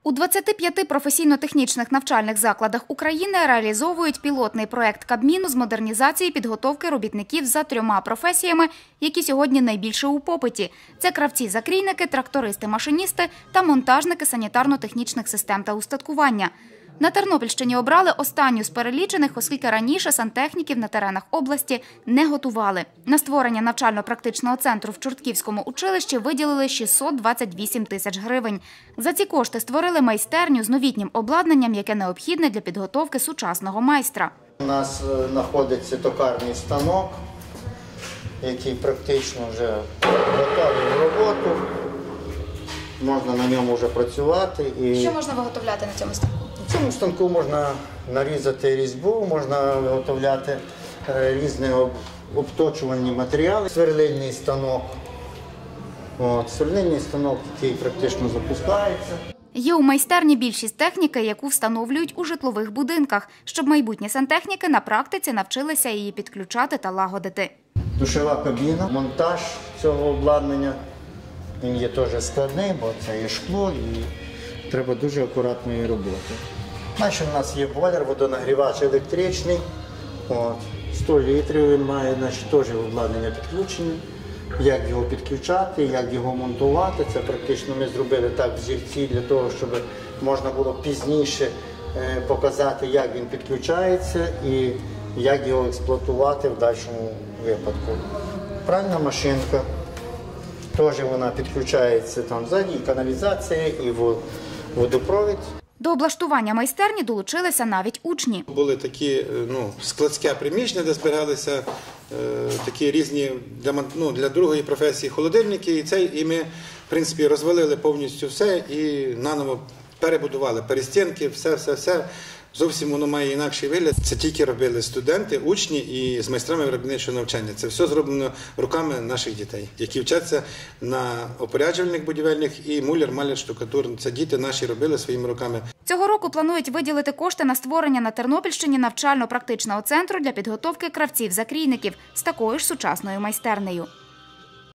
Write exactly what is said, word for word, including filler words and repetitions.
У двадцяти п'яти професійно-технічних навчальних закладах України реалізовують пілотний проект Кабміну з модернізації підготовки робітників за трьома професіями, які сьогодні найбільше у попиті. Це кравці-закрійники, трактористи-машиністи та монтажники санітарно-технічних систем та устаткування. На Тернопільщині обрали останню з перелічених, оскільки раніше сантехніків на теренах області не готували. На створення навчально-практичного центру в Чортківському училищі виділили шістсот двадцять вісім тисяч гривень. За ці кошти створили майстерню з новітнім обладнанням, яке необхідне для підготовки сучасного майстра. У нас знаходиться токарний станок, який практично вже готовий в роботу. Можна на ньому вже працювати. І... Що можна виготовляти на цьому станку? На цьому станку можна нарізати різьбу, можна виготовляти різні обточувальні матеріали. Сверлильний станок. От, сверлильний станок, який практично запускається. Є у майстерні більшість техніки, яку встановлюють у житлових будинках, щоб майбутні сантехніки на практиці навчилися її підключати та лагодити. Душова кабіна, монтаж цього обладнання. Він є теж складний, бо це є шкло і треба дуже акуратної роботи. Далі у нас є бойлер, водонагрівач електричний. От, сто літрів він має, значить, теж обладнання підключення. Як його підключати, як його монтувати. Це практично ми зробили так взірці для того, щоб можна було пізніше показати, як він підключається і як його експлуатувати в дальшому випадку. Пральна машинка. Теж вона підключається там ззаді, і каналізація, і водопровід. До облаштування майстерні долучилися навіть учні. Були такі ну, складське приміщення, де зберігалися е, такі різні для, ну, для другої професії холодильники. І, це, і ми, в принципі, розвалили повністю все і наново перебудували перестінки, все-все-все. Зовсім воно має інакший вигляд. Це тільки робили студенти, учні і з майстрами виробничого навчання. Це все зроблено руками наших дітей, які вчаться на опоряджувальних будівельних і муляр, маляр, штукатур. Це діти наші робили своїми руками. Цього року планують виділити кошти на створення на Тернопільщині навчально-практичного центру для підготовки кравців-закрійників з такою ж сучасною майстернею.